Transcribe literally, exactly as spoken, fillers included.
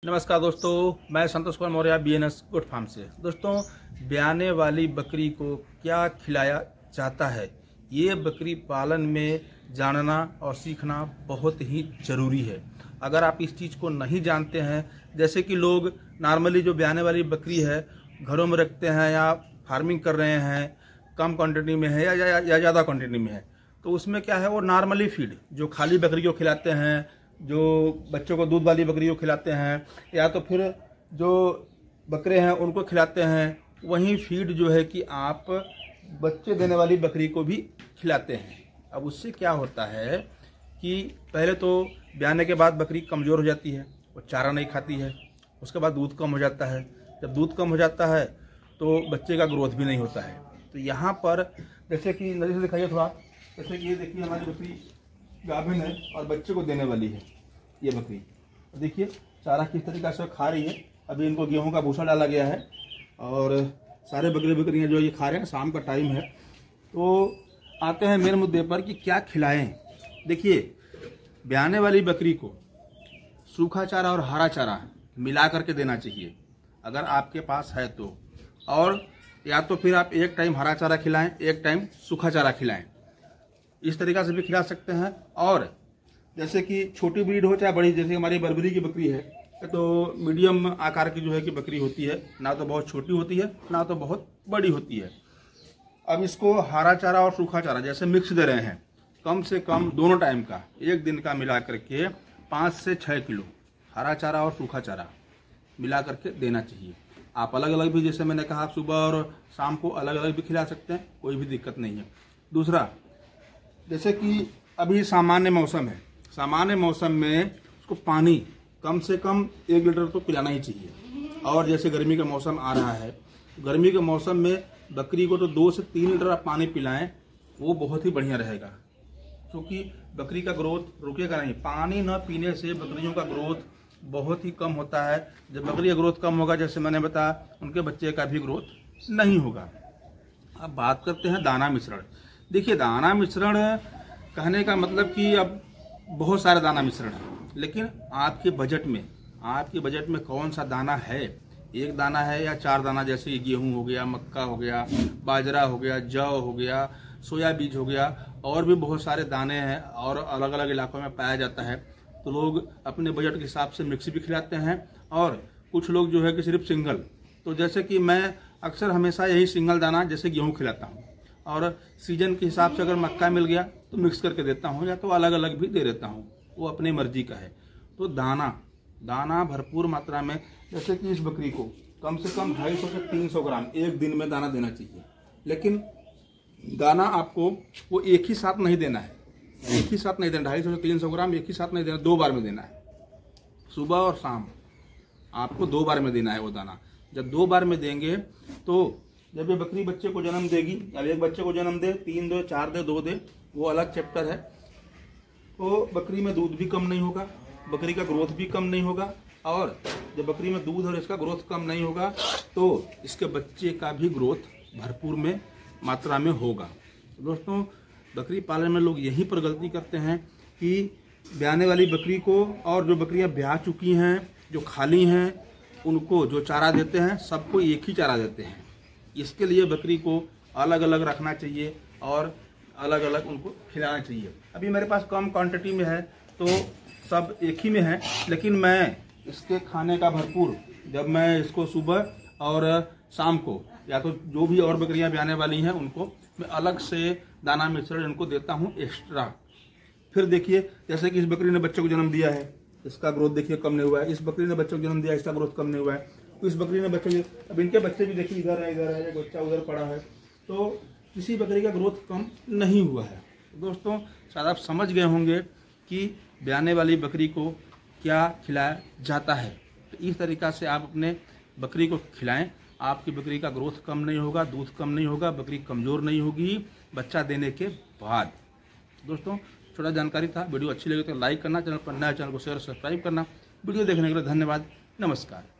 नमस्कार दोस्तों, मैं Santosh Kumar Maurya B N S good farm से। दोस्तों, ब्याने वाली बकरी को क्या खिलाया जाता है, ये बकरी पालन में जानना और सीखना बहुत ही ज़रूरी है। अगर आप इस चीज़ को नहीं जानते हैं, जैसे कि लोग नॉर्मली जो ब्याने वाली बकरी है घरों में रखते हैं या फार्मिंग कर रहे हैं, कम क्वांटिटी में है या या ज़्यादा क्वांटिटी में है, तो उसमें क्या है, वो नॉर्मली फीड जो खाली बकरी को खिलाते हैं, जो बच्चों को दूध वाली बकरी को खिलाते हैं, या तो फिर जो बकरे हैं उनको खिलाते हैं, वही फीड जो है कि आप बच्चे देने वाली बकरी को भी खिलाते हैं। अब उससे क्या होता है कि पहले तो ब्याने के बाद बकरी कमज़ोर हो जाती है, वो चारा नहीं खाती है, उसके बाद दूध कम हो जाता है। जब दूध कम हो जाता है तो बच्चे का ग्रोथ भी नहीं होता है। तो यहाँ पर जैसे कि नजर से दिखाइए थोड़ा, जैसे कि ये देखिए हमारी बकरी गाभिन है और बच्चे को देने वाली है। ये बकरी देखिए चारा किस तरीके से खा रही है। अभी इनको गेहूं का भूसा डाला गया है और सारे बकरी बकरियां जो ये खा रहे हैं, शाम का टाइम है। तो आते हैं मेन मुद्दे पर कि क्या खिलाएं। देखिए, ब्याने वाली बकरी को सूखा चारा और हरा चारा मिला करके देना चाहिए अगर आपके पास है तो, और या तो फिर आप एक टाइम हरा चारा खिलाएं, एक टाइम सूखा चारा खिलाएं। इस तरीक़ा से भी खिला सकते हैं। और जैसे कि छोटी ब्रीड हो चाहे बड़ी, जैसे हमारी बर्बरी की बकरी है तो मीडियम आकार की जो है कि बकरी होती है, ना तो बहुत छोटी होती है ना तो बहुत बड़ी होती है। अब इसको हरा चारा और सूखा चारा जैसे मिक्स दे रहे हैं, कम से कम दोनों टाइम का एक दिन का मिला करके पाँच से छः किलो हरा चारा और सूखा चारा मिला करके देना चाहिए। आप अलग अलग भी, जैसे मैंने कहा, सुबह और शाम को अलग अलग भी खिला सकते हैं, कोई भी दिक्कत नहीं है। दूसरा, जैसे कि अभी सामान्य मौसम है, सामान्य मौसम में उसको पानी कम से कम एक लीटर तो पिलाना ही चाहिए। और जैसे गर्मी का मौसम आ रहा है, गर्मी के मौसम में बकरी को तो दो से तीन लीटर आप पानी पिलाएं, वो बहुत ही बढ़िया रहेगा, क्योंकि बकरी का ग्रोथ रुकेगा नहीं। पानी न पीने से बकरियों का ग्रोथ बहुत ही कम होता है। जब बकरी का ग्रोथ कम होगा, जैसे मैंने बताया, उनके बच्चे का भी ग्रोथ नहीं होगा। अब बात करते हैं दाना मिश्रण। देखिए, दाना मिश्रण कहने का मतलब कि अब बहुत सारे दाना मिश्रण है, लेकिन आपके बजट में आपके बजट में कौन सा दाना है, एक दाना है या चार दाना, जैसे गेहूं हो गया, मक्का हो गया, बाजरा हो गया, जौ हो गया, सोया बीज हो गया, और भी बहुत सारे दाने हैं और अलग अलग इलाकों में पाया जाता है। तो लोग अपने बजट के हिसाब से मिक्स भी खिलाते हैं, और कुछ लोग जो है कि सिर्फ सिंगल। तो जैसे कि मैं अक्सर हमेशा यही सिंगल दाना जैसे गेहूँ खिलाता हूँ, और सीजन के हिसाब से अगर मक्का मिल गया तो मिक्स करके देता हूँ, या तो अलग अलग भी दे देता हूँ, वो अपनी मर्जी का है। तो दाना दाना भरपूर मात्रा में, जैसे कि इस बकरी को कम से कम ढाई सौ से तीन सौ ग्राम एक दिन में दाना देना चाहिए। लेकिन दाना आपको वो एक ही साथ नहीं देना है, एक ही साथ नहीं देना, ढाई सौ से तीन सौ ग्राम एक ही साथ नहीं देना, दो बार में देना है। सुबह और शाम आपको दो बार में देना है वो दाना। जब दो बार में देंगे तो जब ये बकरी बच्चे को जन्म देगी, अब एक बच्चे को जन्म दे, तीन दे, चार दे, दो दे, वो अलग चैप्टर है। तो बकरी में दूध भी कम नहीं होगा, बकरी का ग्रोथ भी कम नहीं होगा, और जब बकरी में दूध और इसका ग्रोथ कम नहीं होगा तो इसके बच्चे का भी ग्रोथ भरपूर में मात्रा में होगा। दोस्तों, बकरी पालन में लोग यहीं पर गलती करते हैं कि ब्याने वाली बकरी को और जो बकरियां ब्याह चुकी हैं, जो खाली हैं, उनको जो चारा देते हैं सबको एक ही चारा देते हैं। इसके लिए बकरी को अलग अलग रखना चाहिए और अलग अलग उनको खिलाना चाहिए। अभी मेरे पास कम क्वांटिटी में है तो सब एक ही में है, लेकिन मैं इसके खाने का भरपूर, जब मैं इसको सुबह और शाम को, या तो जो भी और बकरियां ब्याने वाली हैं उनको मैं अलग से दाना मिश्रण इनको देता हूं एक्स्ट्रा। फिर देखिए, जैसे कि इस बकरी ने बच्चे को जन्म दिया है, इसका ग्रोथ देखिए कम नहीं हुआ है। इस बकरी ने बच्चे को जन्म दिया, इसका ग्रोथ कम नहीं हुआ है। तो इस बकरी ने बच्चे, अब इनके बच्चे भी देखिए, इधर है, इधर है, एक बच्चा उधर पड़ा है, तो किसी बकरी का ग्रोथ कम नहीं हुआ है। दोस्तों, शायद आप समझ गए होंगे कि ब्याने वाली बकरी को क्या खिलाया जाता है। तो इस तरीक़ा से आप अपने बकरी को खिलाएं, आपकी बकरी का ग्रोथ कम नहीं होगा, दूध कम नहीं होगा, बकरी कमज़ोर नहीं होगी बच्चा देने के बाद। दोस्तों, छोटा जानकारी था, वीडियो अच्छी लगी तो लाइक करना, चैनल पर नया चैनल को शेयर सब्सक्राइब करना। वीडियो देखने के लिए धन्यवाद। नमस्कार।